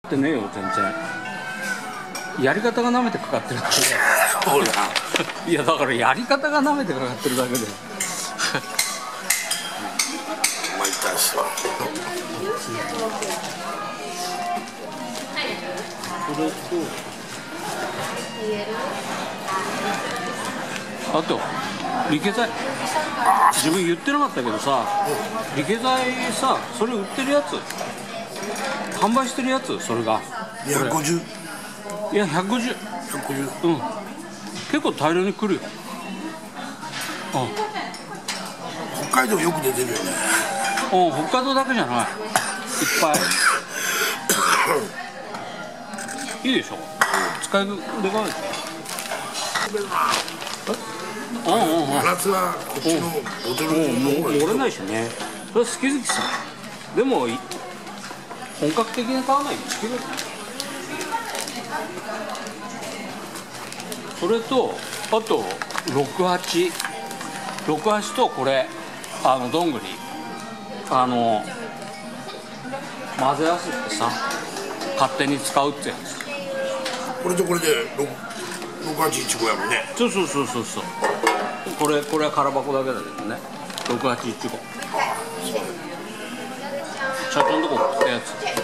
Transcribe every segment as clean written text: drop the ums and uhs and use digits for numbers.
ってねえよ全然。やり方がなめてかかってるだけで。 ほらいやだからやり方がなめてかかってるだけで。 参ったっすわ。 これとあと理系剤、自分言ってなかったけどさ、理系剤さ、それ売ってるやつ、販売してるやつ、それが 250、 いや150、 150、 うん、結構大量に来るよ。 北海道よく出てるよね。 北海道だけじゃない、いっぱいいいでしょ、使いでかいでしょ。 真夏はこっちのボトルの方が漏れないしね、それ好き好きさ。でも本格的に買わないと好きだよ。それとあと68とこれどんぐり混ぜ合わせてさ勝手に使うってやつ。 これとこれで6815やもんね。 そうこれは空箱だけだけどね、6815社長のとこ送ったやつ。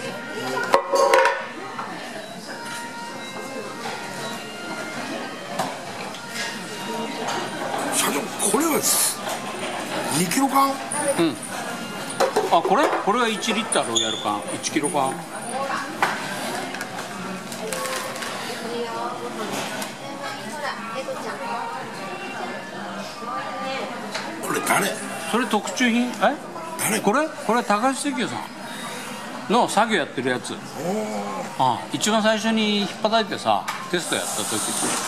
社長これは2キロ缶。 これが1リッターをやる缶、1キロ缶。 これ誰？ それ特注品。 誰？ これ高橋石油さんの作業やってるやつ。一番最初に引っ叩いてさテストやった時。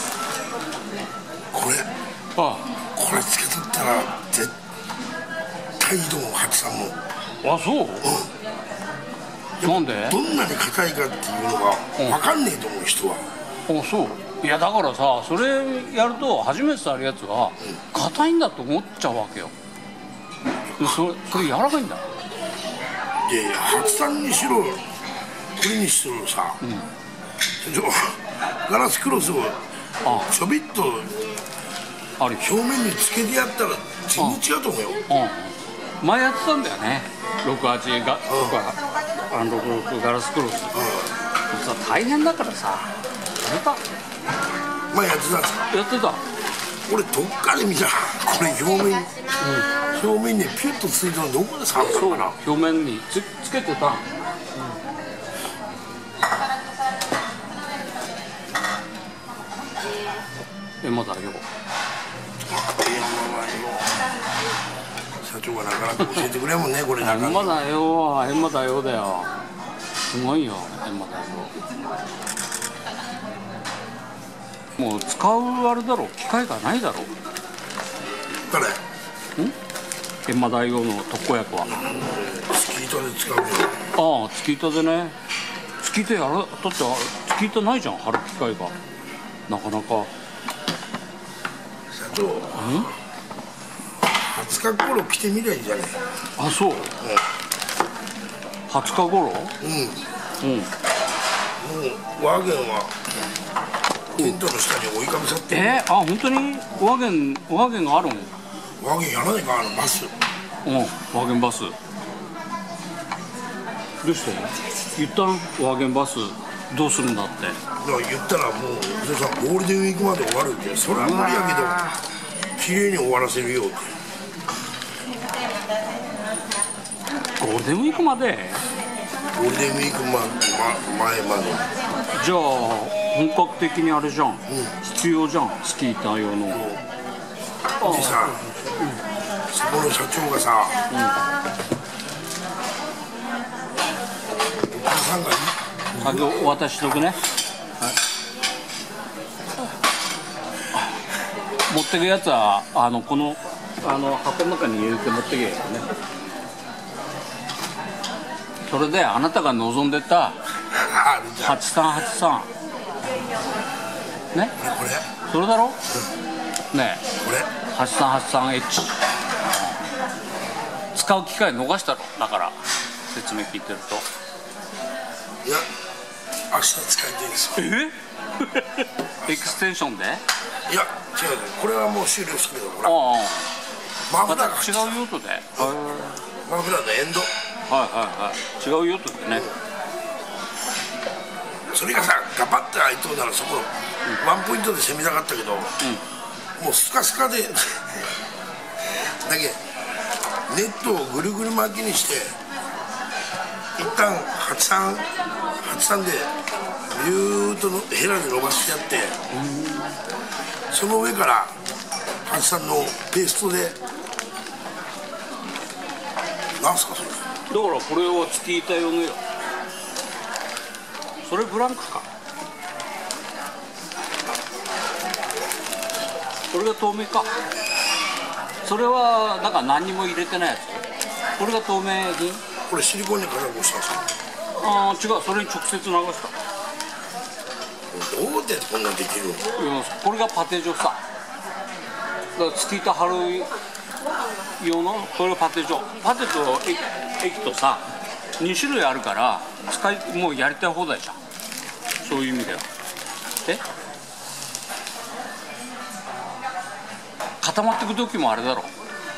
これつけとったら絶対いいと思う、ハチさんも。 そう、なんでどんなに硬いかっていうのが分かんねえと思う人は。 そういやだからさ、それやると初めて触るやつは硬いんだと思っちゃうわけよ。それ柔らかいんだ。 でハチさんにしろこれにしろさ、ガラスクロスをちょびっと表面につけてやったら全然違うと思うよ。 前やってたんだよね、68が66ガラスクロス。大変だからさ、やめた。 前やってたんですか？ やってた。 俺どっかで見たらこれ表面にピュッとついたのどこで触ったのかな。 表面につけてた。まだよ。 社長がなかなか教えてくれんもんね、これ。 まだよ、まだよだよ。すごいよ、まだよ。もう使うあれだろ、機械がないだろ。 誰？ 閻魔大王の特効薬は。 スキートで使うよ。 スキートでね。スキートだってスキートないじゃん、貼る機械がなかなか。 社長、20日頃来てみりゃいいじゃねえ。 そう、20日頃。 もうワーゲンはテントの下に追いかぶさってる。 本当にワーゲンがあるん？ ワーゲンやらないか、バス。 ワーゲンバス。どうして言ったの？ワーゲンバスどうするんだって。 だから言ったらもうさ、ゴールデンウィークまで終わるって。それは無理やけど綺麗に終わらせるよって。 ゴールデンウィークまで？ ゴールデンウィーク前まで。 じゃあ本格的にあれじゃん、必要じゃん、スキーター用の。 でさ、そこの社長がさ、お母さんがお渡ししとくね。持ってくやつはこの箱の中に入れて持ってけよね。それであなたが望んでた8383ね、 これそれだろ。ねこれ 8383H 使う機会逃したろ。だから説明聞いてると。 いや明日使いたいんですよ。 エクステンションで？ いや違うね、これはもう終了したけど、ほらああ、 マフラーがまた違う用途で。 マフラーのエンド、 違う用途でね。 それがさガバッて開いとうならそこ、ワンポイントで攻めたかったけど、もうスカスカでだけネットをぐるぐる巻きにして一旦83でビューッとヘラで伸ばしてやって、その上から83のペーストで、なんすかそれ。 だからこれはチキータ用のよ。それブランクか。これが透明か。それはなんか何にも入れてないやつ。これが透明品。 これシリコンに加工したんですか。 ああ違う、それに直接流した。 どうやってこんなんできるの。 これがパテ状さ。だからチキータ貼る用のこれがパテ状。パテと液とさ2種類あるからもうやりたい放題じゃん。そういう意味では。で固まってく時もあれだろ、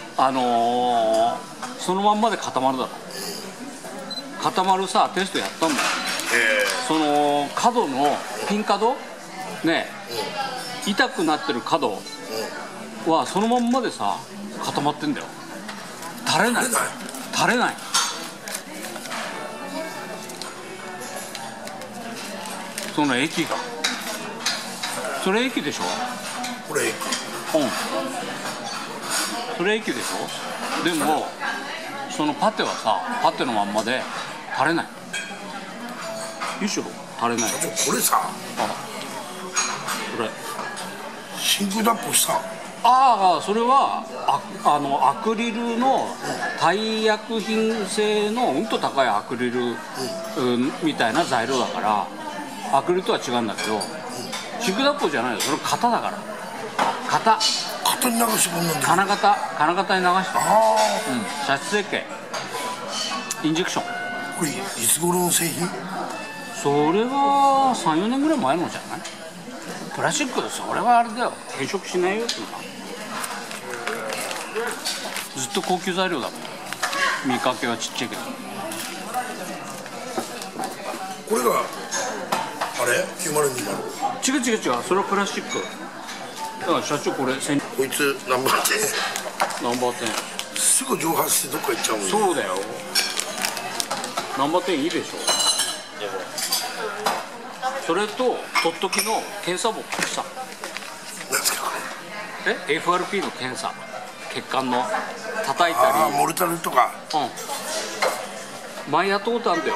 そのまんまで固まるだろ。固まるさテストやったんだよ。その角のピン角ね、痛くなってる角はそのまんまでさ固まってんだよ。垂れない。その液が、それ液でしょ。 これそれ液でしょ。でもそのパテはさパテのまんまで垂れない。いいっしょ、垂れない。 これさ、 これシンクダップした。 それはアクリルの耐薬品製のうんと高いアクリル、みたいな材料だからアクリルとは違うんだけど、シンクダップじゃないよ。それ型だから。型に流してこんなんで。 金型に流して、射出設計インジェクション。 これいつ頃の製品。 それは 3,4 年ぐらい前のじゃない。プラスチックでそれはあれだよ、変色しないよっていうか。ずっと高級材料だもん。見かけはちっちゃいけど。 これがあれ9020。 違う、それはプラスチックだから。社長これこいつナンバー 10 すぐ蒸発してどっか行っちゃうもんね。 そうだよ。ナンバー10いいでしょ。それととっときの検査ボックスさ。 なんですかこれ。 FRP の検査、血管の叩いたり。 モルタルとか。 前やったことあるんだよ。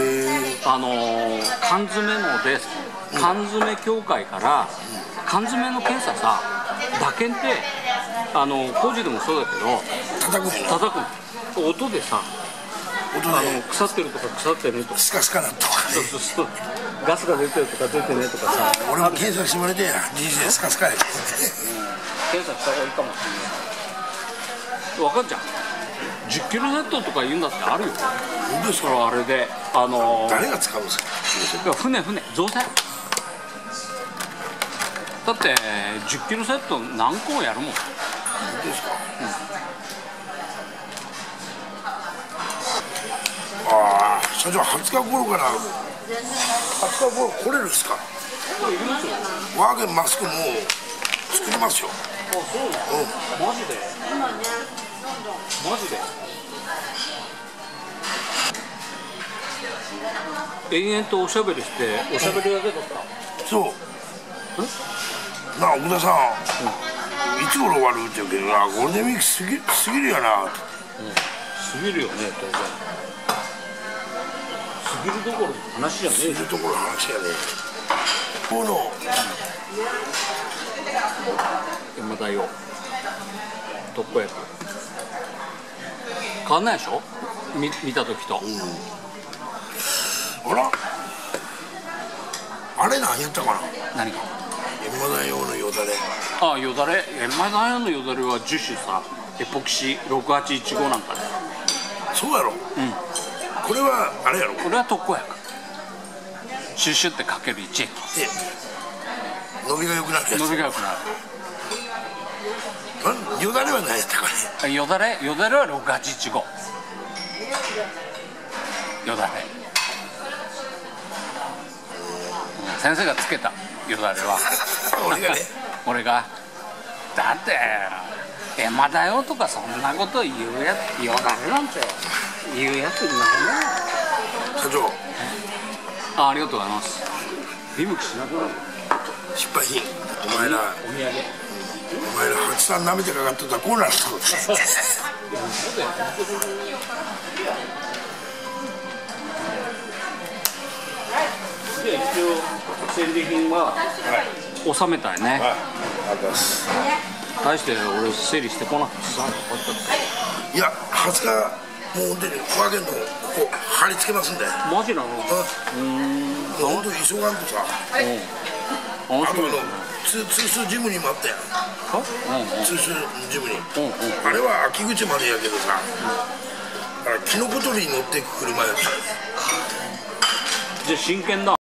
缶詰ので缶詰協会から缶詰の検査さ、打検って工事でもそうだけど叩く音でさ、腐ってるとか腐ってねとかスカスカなとかね。 ガスが出てるとか出てねとかさ。 俺も検査してもらえてや人生スカスカや。 検査した方がいいかもしれない。分かんじゃん。10キロセットとか言うんだってあるよ。 本当ですか。 あれで誰が使うんですか。 船造船だって10キロセット何個もやるもん。 本当ですか。社長20日頃から来れるんですか。ワーゲンマスクも作りますよ。 そうなの。マジで延々とおしゃべりしておしゃべりだけだった。 そうなあ、奥田さん、いつ頃終わるって言うけどな、ゴールデンウィーク過ぎるよな。 過ぎるよね、当然。過ぎるどころの話じゃねえ。 過ぎるところの話やね。この山田よ、特効薬変わんないでしょ、見た時と。 あら、あれ何やったかな。 何か。 山田用のよだれ。 よだれ。山田用のよだれは樹脂さ、エポキシ6815なんかで。 そうやろ。これはあれやろ。 これは特効薬。 シュッシュってかける1 で伸びが良くなるやつ。 伸びが良くなる。 よだれは何やったかね。 よだれは6815よだれ、先生がつけたよだれは俺がね俺がだってエマだよとかそんなこと言うやつ、よだれなんて言うやついないね。 社長、 ありがとうございます。見向きしなくなる。 失敗品。お前らお土産。 八さん舐めてかかってたらこうなるぞ。 で一応戦利品は収めたいね。 はい、ありがとうございます。 大して俺整理してこなくてさ。 いや、20日もう本当にワゲンのここ貼り付けますんで。 マジなの？ もう本当に急がんとさ。あとツースジムにもあったやん。ツースジムに。あれは秋口までやけどさ。キノコ採りに乗っていく車やった。 じゃあ真剣だ。